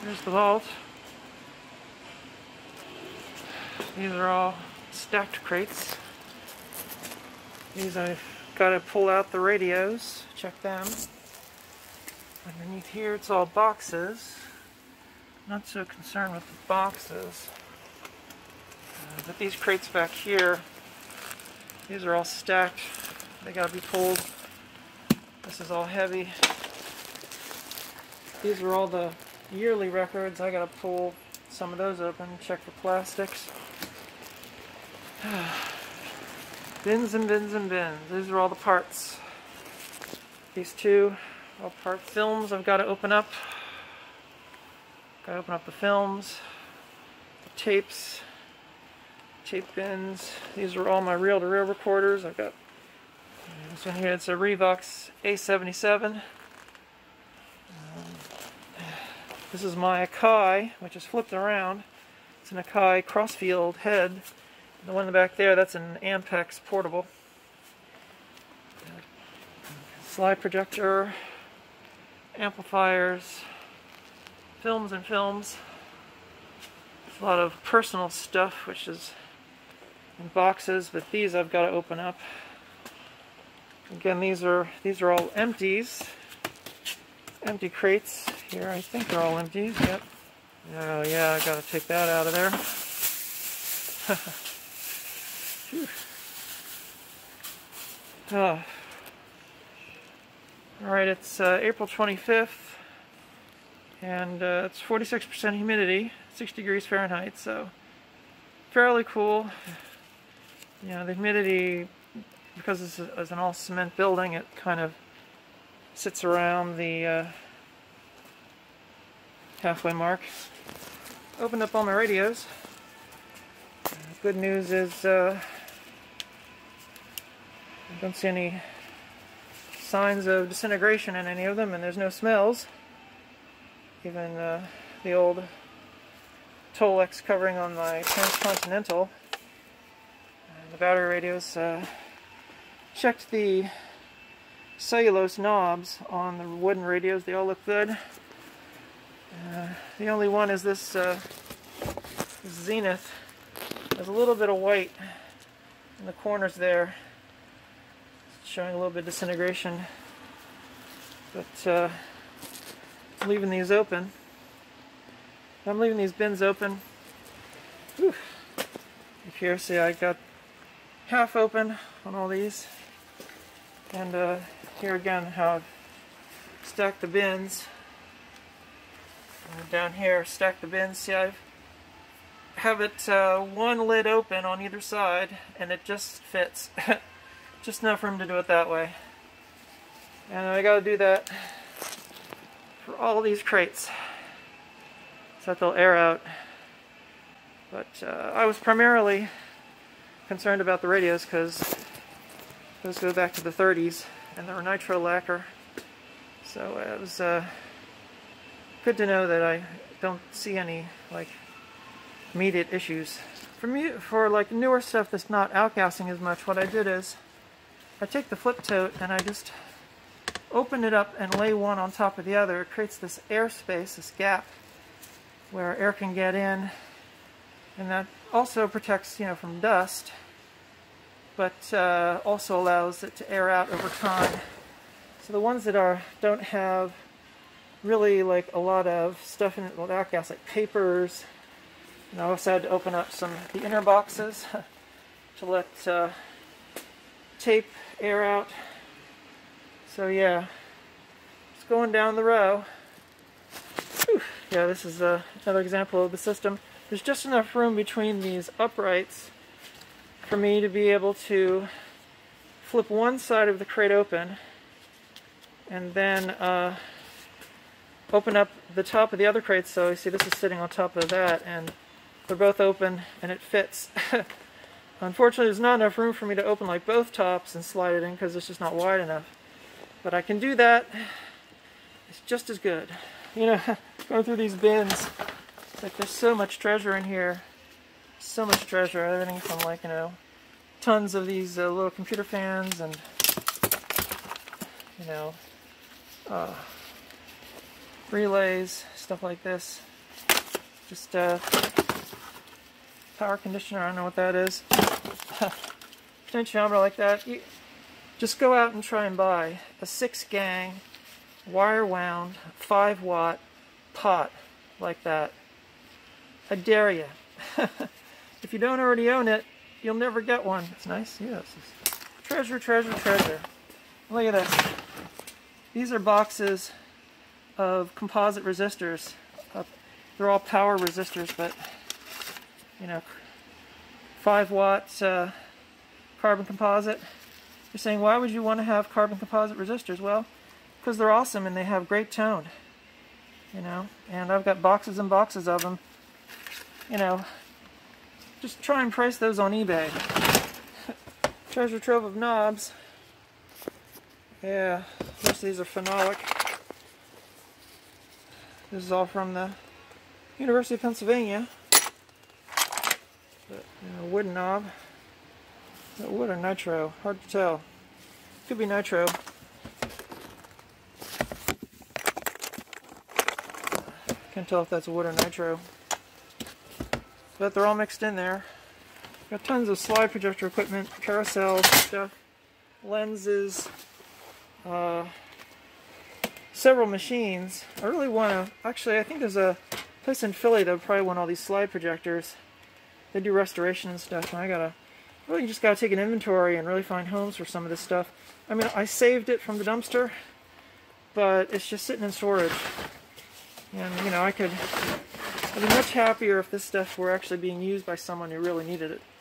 Here's the vault. These are all stacked crates. These I've got to pull out the radios, check them. Underneath here it's all boxes. Not so concerned with the boxes. But these crates back here, these are all stacked. They gotta be pulled. This is all heavy. These are all the yearly records. I gotta pull some of those open, check for plastics. Bins and bins and bins. These are all the parts. These two, all part films I've got to open up. Got to open up the films, the tapes, tape bins. These are all my reel-to-reel recorders. I've got this one here. It's a Revox A77. This is my Akai, which is flipped around. It's an Akai crossfield head. The one in the back there, that's an Ampex portable. Slide projector, amplifiers, films and films. There's a lot of personal stuff, which is in boxes, but these I've got to open up. Again, these are all empties. Empty crates here. I think they're all empties. Yep. Oh yeah, I got to take that out of there. Alright, it's April 25th, and it's 46% humidity, 6 degrees Fahrenheit, so fairly cool. You know, the humidity, because this is an all cement building, it kind of sits around the halfway mark. Opened up all my radios. Good news is I don't see any signs of disintegration in any of them, and there's no smells. Even the old Tolex covering on my Transcontinental. And the battery radios, checked the cellulose knobs on the wooden radios. They all look good. The only one is this Zenith. There's a little bit of white in the corners there, showing a little bit of disintegration, but leaving these open. I'm leaving these bins open. Whew. If here, see, I got half open on all these, and here again how I've stacked the bins. And down here, stack the bins. See, I have it one lid open on either side, and it just fits. Just enough room to do it that way. And I gotta do that for all these crates so that they'll air out. But I was primarily concerned about the radios because those go back to the 30s and they were nitro lacquer. So it was good to know that I don't see any like immediate issues. For like newer stuff that's not outgassing as much, what I did is I take the flip tote and I just open it up and lay one on top of the other. It creates this air space, this gap, where air can get in, and that also protects, you know, from dust, but also allows it to air out over time. So the ones that don't have really like a lot of stuff in it with outgas, like papers, and I also had to open up the inner boxes to let tape air out. So yeah, just going down the row. Whew. Yeah, this is another example of the system. There's just enough room between these uprights for me to be able to flip one side of the crate open and then open up the top of the other crate. So you see this is sitting on top of that, and they're both open and it fits. Unfortunately, there's not enough room for me to open like both tops and slide it in because it's just not wide enough. But I can do that. It's just as good. You know, going through these bins, like there's so much treasure in here. So much treasure. Everything from like, you know, tons of these little computer fans and, you know, relays, stuff like this. Just power conditioner, I don't know what that is. Potentiometer like that. You just go out and try and buy a 6-gang, wire wound, 5-watt pot like that. I dare you. If you don't already own it, you'll never get one. It's nice. Yes. Treasure, treasure, treasure. Look at this. These are boxes of composite resistors. They're all power resistors, but you know, 5-watt carbon composite. You're saying, why would you want to have carbon composite resistors? Well, because they're awesome and they have great tone. You know, and I've got boxes and boxes of them. You know, just try and price those on eBay. Treasure trove of knobs. Yeah, most of these are phenolic. This is all from the University of Pennsylvania. But, you know, wooden knob. Is that wood or nitro? Hard to tell. Could be nitro. Can't tell if that's wood or nitro. But they're all mixed in there. Got tons of slide projector equipment, carousel stuff, lenses, several machines. I really want to, actually I think there's a place in Philly that would probably want all these slide projectors. They do restoration and stuff, and I really just gotta take an inventory and really find homes for some of this stuff. I mean, I saved it from the dumpster, but it's just sitting in storage. And you know, I'd be much happier if this stuff were actually being used by someone who really needed it.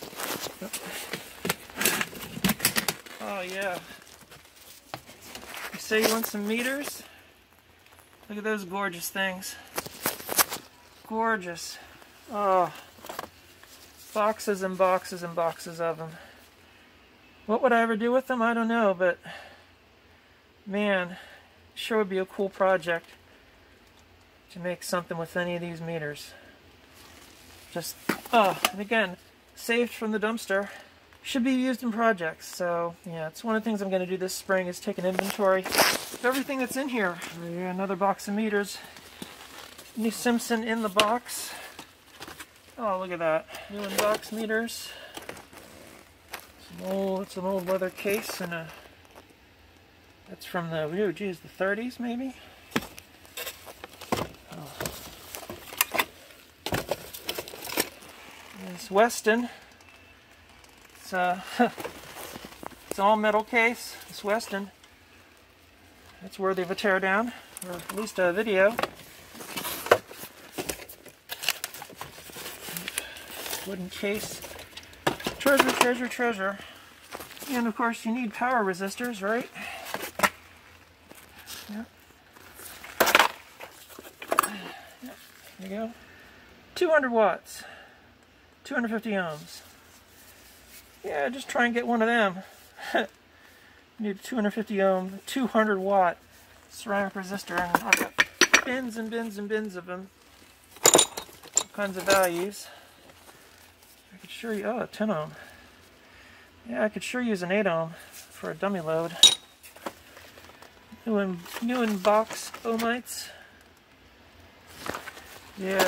Oh yeah. You say you want some meters? Look at those gorgeous things. Gorgeous. Oh. Boxes and boxes and boxes of them. What would I ever do with them? I don't know, but man, sure would be a cool project to make something with any of these meters. Just, and again, saved from the dumpster. Should be used in projects. So, yeah, it's one of the things I'm going to do this spring is take an inventory of everything that's in here. Another box of meters. New Simpson in the box. Oh, look at that. New in-box meters. It's an old leather case, and that's from the, the 30s maybe? Oh. It's Weston. It's it's an all metal case. It's Weston. It's worthy of a teardown, or at least a video. Wooden case. Treasure, treasure, treasure. And of course you need power resistors, right? Yep. Yep. There you go. 200 watts. 250 ohms. Yeah, just try and get one of them. You need a 250 ohm, 200 watt ceramic resistor, and I've got bins and bins and bins of them. All kinds of values. I could sure use, a 10 ohm. Yeah, I could sure use an 8 ohm for a dummy load. New in box ohmites. Yeah.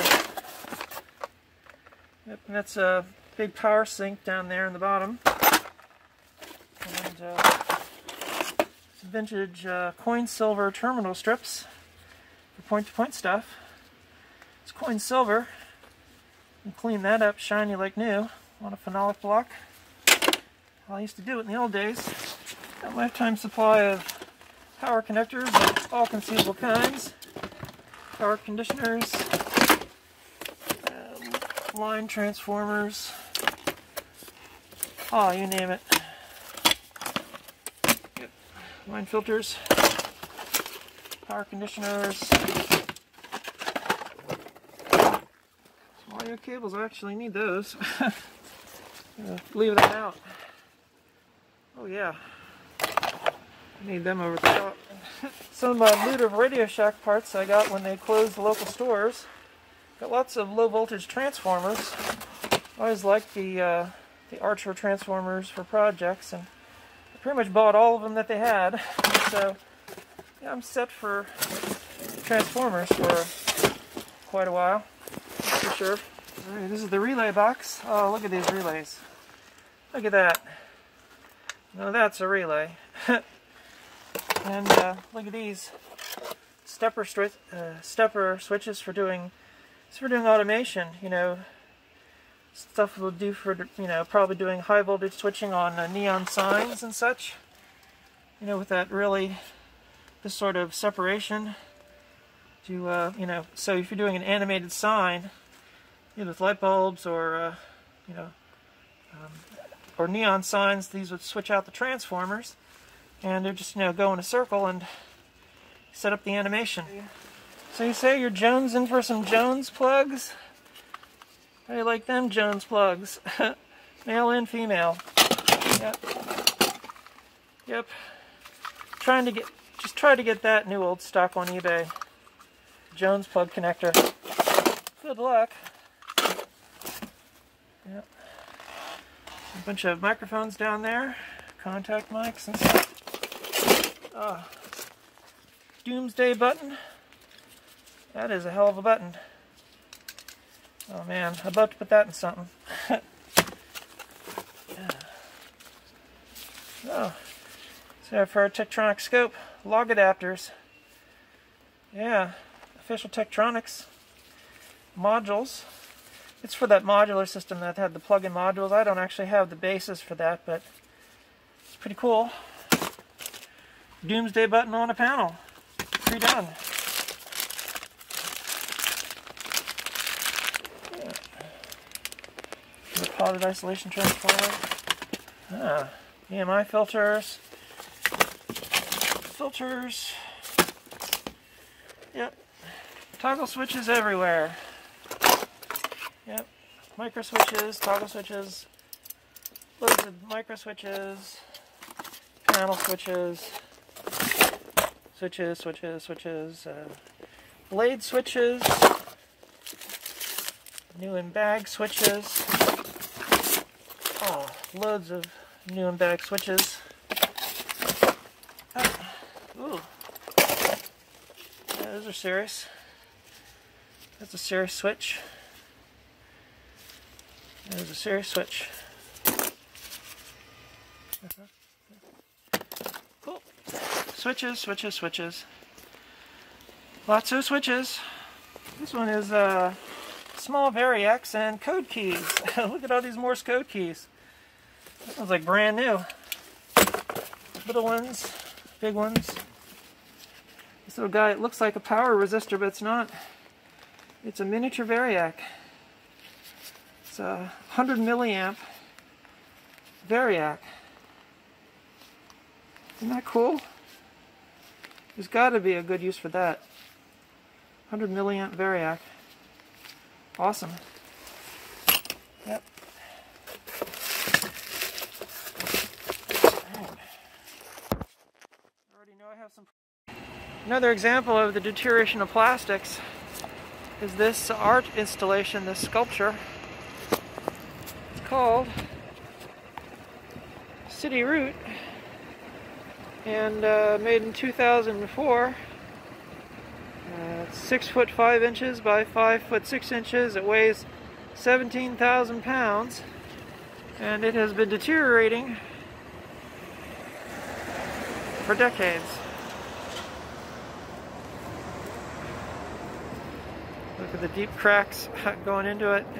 Yep, and that's a big power sink down there in the bottom. And some vintage coin silver terminal strips for point-to-point stuff. It's coin silver. And clean that up shiny like new on a phenolic block. Well, I used to do it in the old days. Got a lifetime supply of power connectors of all conceivable kinds. Power conditioners. Line transformers. Oh, you name it. Yep. Line filters. Power conditioners. Audio cables, I actually need those. Leave that out. Oh yeah. I need them over the top. Some of my loot of Radio Shack parts I got when they closed the local stores. Got lots of low voltage transformers. I always liked the Archer transformers for projects, and I pretty much bought all of them that they had. So yeah, I'm set for transformers for quite a while. sculpture. Alright, this is the relay box. Oh, look at these relays. Look at that. Now that's a relay. And look at these stepper switches for doing automation. You know, stuff we'll do for, you know, probably doing high voltage switching on neon signs and such. You know, with that really, this sort of separation to, you know, so if you're doing an animated sign, you know, with light bulbs or, you know, or neon signs, these would switch out the transformers, and they're just, you know, go in a circle and set up the animation. So you say you're jonesing for some Jones plugs? How do you like them Jones plugs? Male and female. Yep. Yep. Just try to get that new old stock on eBay. Jones plug connector. Good luck. Yep. A bunch of microphones down there. Contact mics and stuff. Oh. Doomsday button. That is a hell of a button. Oh man, I'm about to put that in something. Yeah. Oh. So for our Tektronix scope, log adapters. Yeah, official Tektronix modules. It's for that modular system that had the plug-in modules. I don't actually have the basis for that, but it's pretty cool. Doomsday button on a panel. Pre-done. Yeah. The potted isolation transformer. Ah, EMI filters. Yep. Toggle switches everywhere. Yep. Micro switches, toggle switches, loads of micro switches, panel switches, blade switches, new and bag switches. Oh, loads of new and bag switches. Ooh. Yeah, those are serious. That's a serious switch. There's a serious switch. Cool. Switches. Lots of switches. This one is small variacs and code keys. Look at all these Morse code keys. That one's like brand new. Little ones, big ones. This little guy, it looks like a power resistor, but it's not. It's a miniature variac. It's a 100 milliamp variac. Isn't that cool? There's got to be a good use for that. 100 milliamp variac. Awesome. Yep. I already know I have some. Another example of the deterioration of plastics is this art installation, this sculpture. It's called City Route, and made in 2004. It's 6 foot 5 inches by 5 foot 6 inches. It weighs 17,000 pounds, and it has been deteriorating for decades. Look at the deep cracks going into it.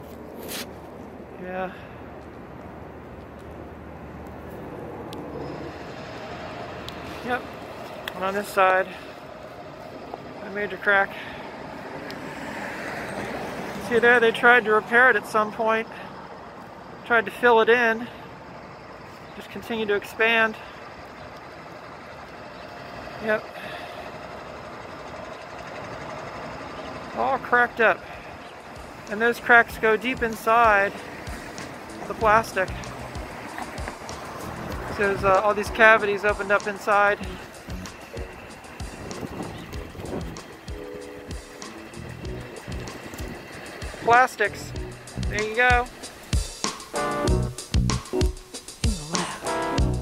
Yeah. Yep. And on this side, a major crack. See there, they tried to repair it at some point. Tried to fill it in. Just continue to expand. Yep. All cracked up. And those cracks go deep inside the plastic. So there's all these cavities opened up inside. Plastics. There you go. In the lab.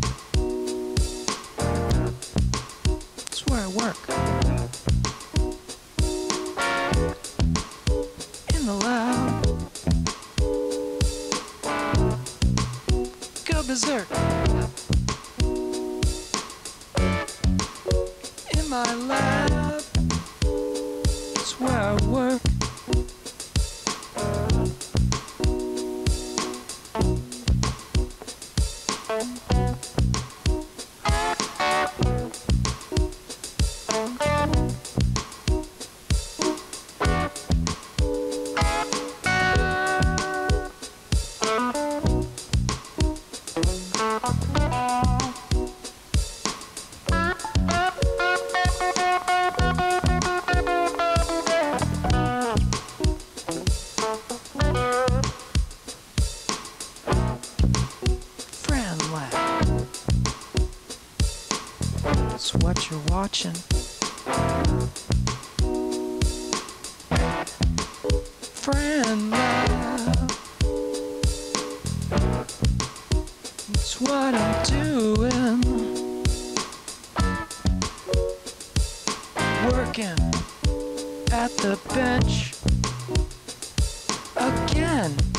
That's where I work. In the lab. clerk. In my lab, it's where I work. Fran lab. It's what you're watching. Fran lab. It's what I'm doing. Working at the bench again.